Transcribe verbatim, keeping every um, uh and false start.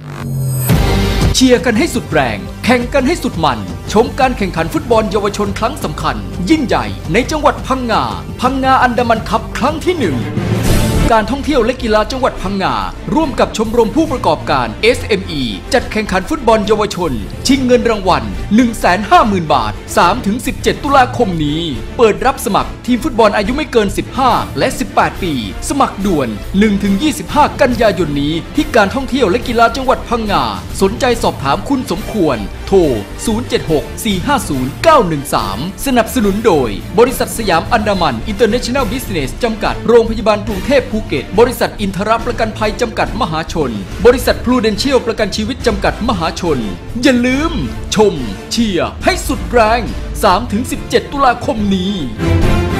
เชียร์กันให้สุดแรงแข่งกันให้สุดมันชมการแข่งขันฟุตบอลเยาวชนครั้งสำคัญยิ่งใหญ่ในจังหวัดพังงาพังงาอันดามันคัพครั้งที่หนึ่งการท่องเที่ยวและกีฬาจังหวัดพังงาร่วมกับชมรมผู้ประกอบการ เอส เอ็ม อี จัดแข่งขันฟุตบอลเยาวชนชิงเงินรางวัล หนึ่งแสนห้าหมื่น บาท สามถึงสิบเจ็ด ตุลาคมนี้เปิดรับสมัครทีมฟุตบอลอายุไม่เกิน สิบห้า และ สิบแปด ปีสมัครด่วน หนึ่งถึงยี่สิบห้า กันยายนนี้ที่การท่องเที่ยวและกีฬาจังหวัดพังงาสนใจสอบถามคุณสมควรโทร ศูนย์ เจ็ด หก สี่ ห้า ศูนย์ เก้า หนึ่ง สาม สนับสนุนโดยบริษัทสยามอันดามันอินเตอร์เนชั่นแนลบิสเนสจำกัดโรงพยาบาลกรุงเทพภูเก็ตบริษัทอินทรประกันภัยจำกัดมหาชนบริษัทพลูเดนเชียลประกันชีวิตจำกัดมหาชนอย่าลืมชมเชียร์ให้สุดแรง สามถึงสิบเจ็ด ตุลาคมนี้